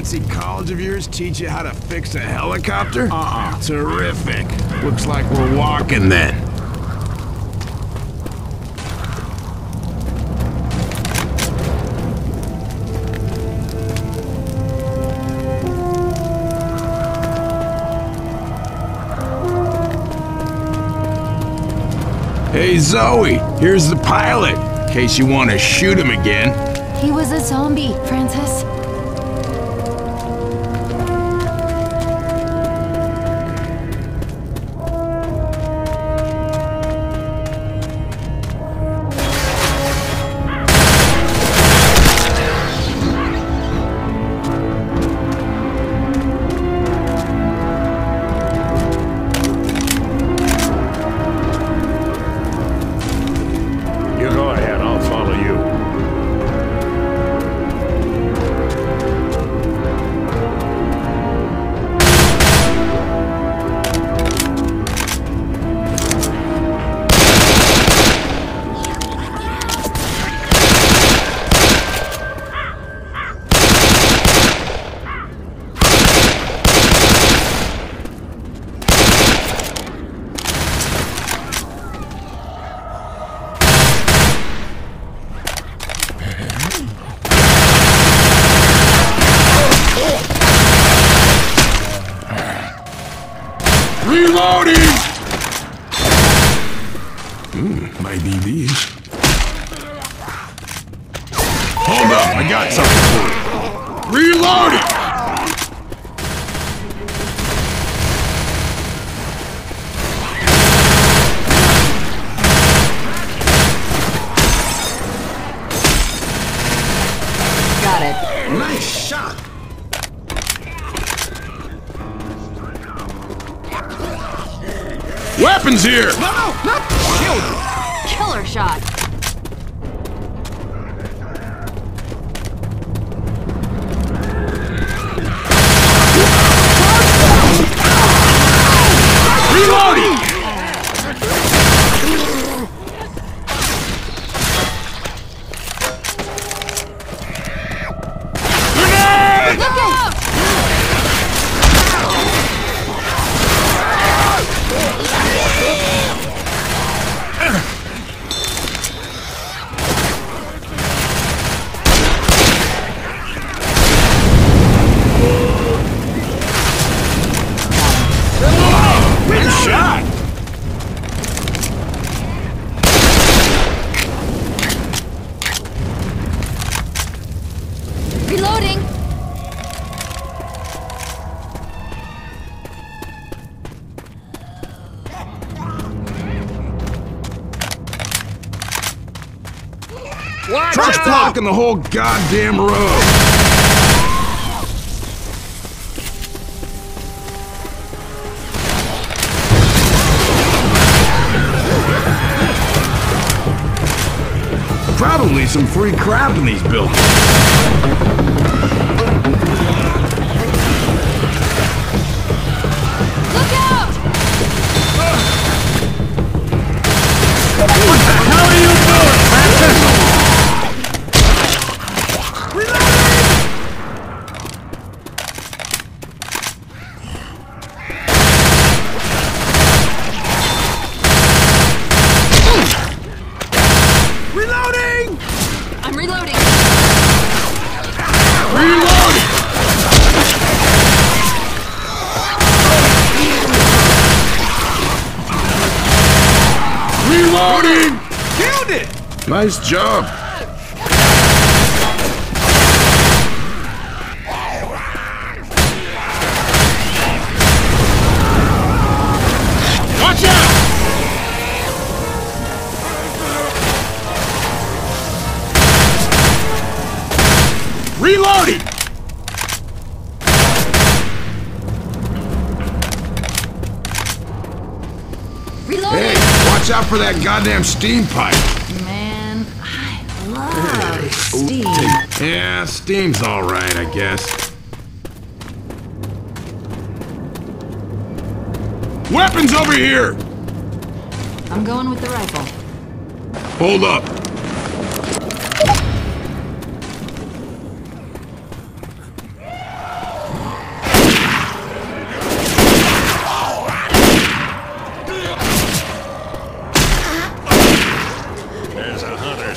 fancy college of yours teach you how to fix a helicopter? Uh-uh. Terrific. Looks like we're walking then. Hey, Zoe, here's the pilot, in case you want to shoot him again. He was a zombie, Francis. You go ahead, I'll follow you. Reloading! Might need these. Hold up, I got something for you. Reloading! Got it. Nice shot! Weapons here! No, not children! Killer shot. Reloading! Grenade! Look out! Good shot! Reloading. Watch Truck's out! blocking the whole goddamn road. Probably some free crap in these buildings. Look out! What the hell are you doing, Francis? Reloading! I'm reloading. Reloading! Reloading! Killed it! Nice job. Watch out! Reloading! Reloading. Hey, watch out for that goddamn steam pipe. Man, I love steam. Yeah, steam's all right, I guess. Weapons over here! I'm going with the rifle. Hold up.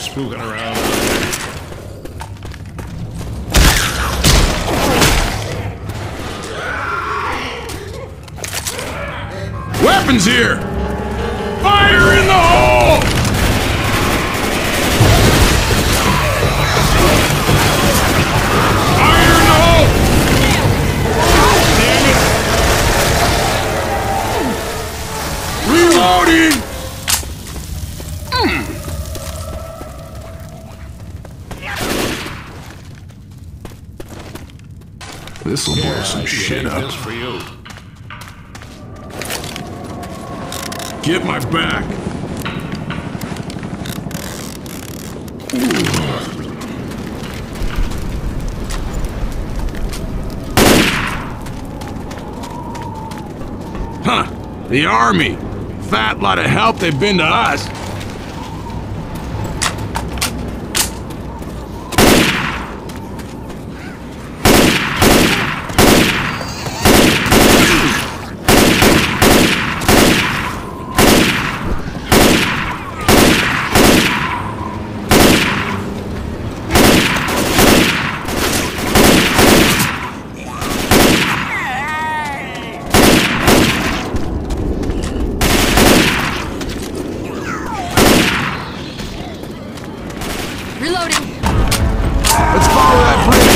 spooking around. Weapons here! Fire in the hole! Fire in the hole! Damn it! Reloading! This'll blow some shit up. This for you. Get my back. Huh, the army. Fat lot of help they've been to us. Reloading. Let's follow that bridge.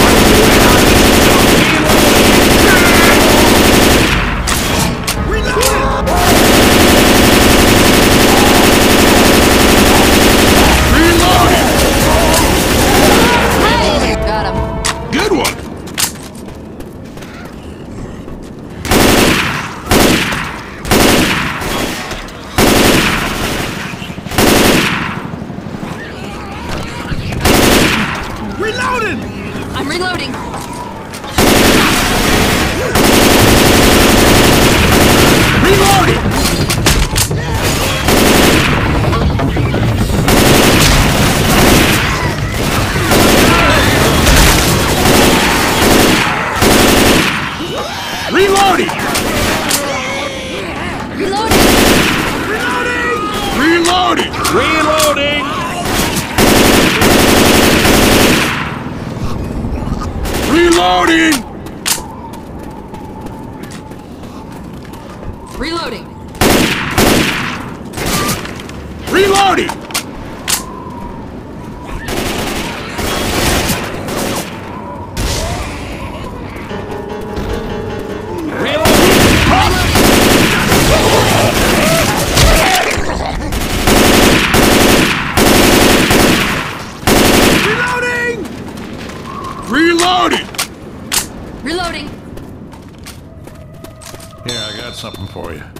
Reloading! Hey, got him. Good one. Reloading! I'm reloading. Reloading! Reloading! Reloading. Reloading! Reloading! Reloading! Reloading. Reloading! Reloading! Reloading. Here, I got something for you.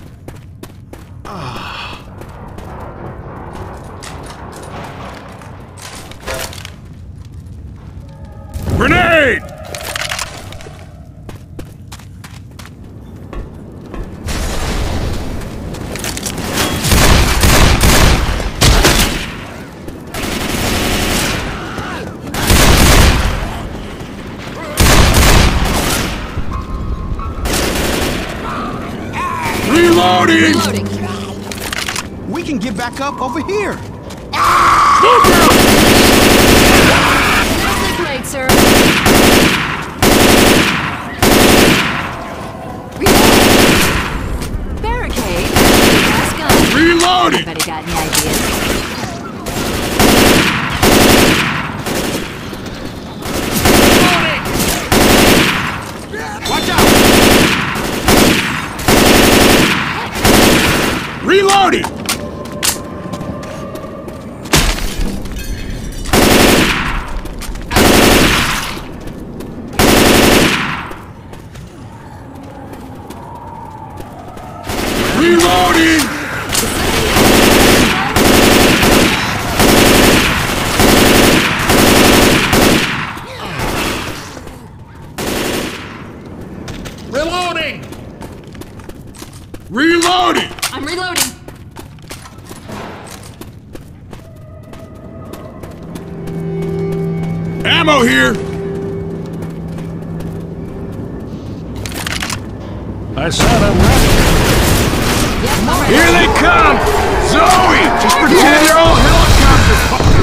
Grenade! Reloading! Reloading. We can get back up over here. Nicely played, sir. Reloading. Barricade. Let's go. Reloading! Anybody got any ideas? Watch out! Reloading! Reloading! Reloading! Reloading! I'm reloading. Ammo here! I said I'm ready. Yep, I'm ready. Here they come! Zoe! Just pretend you're all helicopters!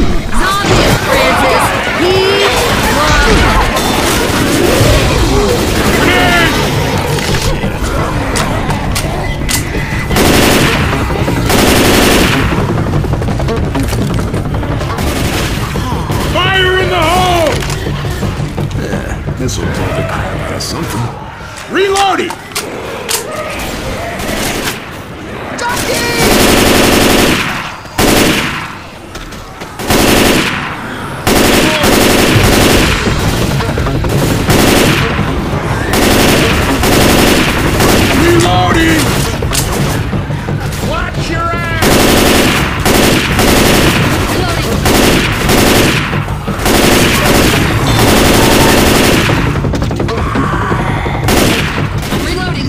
This'll blow the crap out of something. Reloading! Reloading! Watch your ass! Reloading.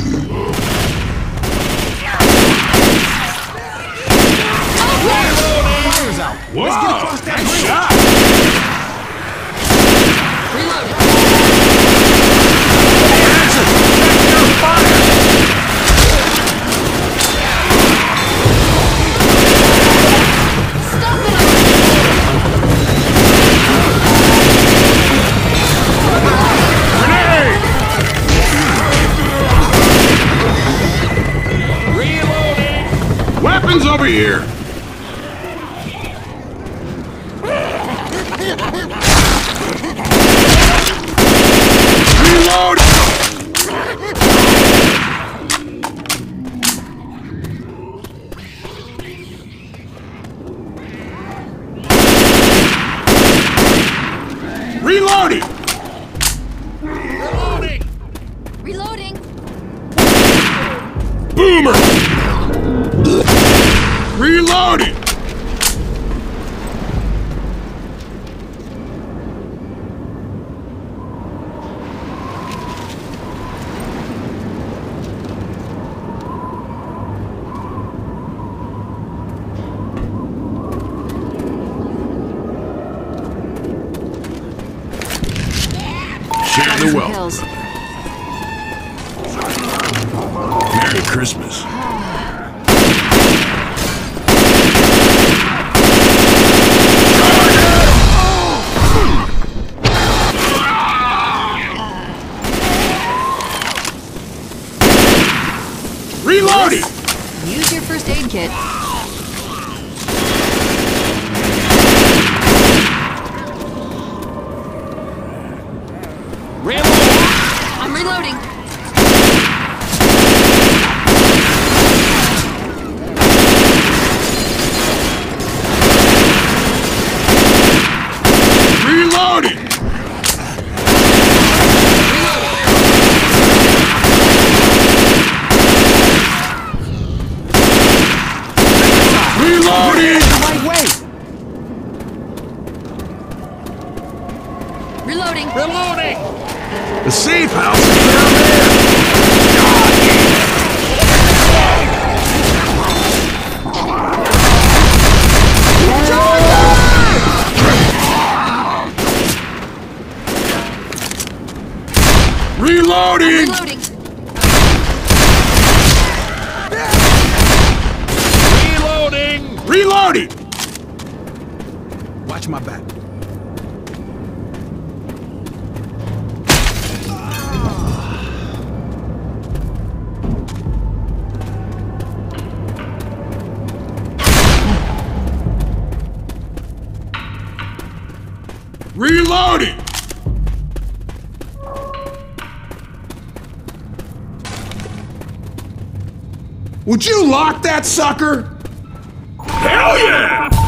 Fire's out. Whoa! Let's get across that Nice bridge. shot! Reload. Stop it! Grenade! Reloading! Weapons over here! Reload! Reloading! Reloading! Reloading. Boomer! Reloading! Share the wealth. Pills. Merry Christmas. Reloading! Use your first aid kit. Reloading! I'm reloading. Reloading! Reloading! The right way. Reloading. Reloading! The safe house is down there! Reloading! Reloading. Reloading! Reloading! Watch my back. Reloading! Would you lock that sucker? Hell yeah!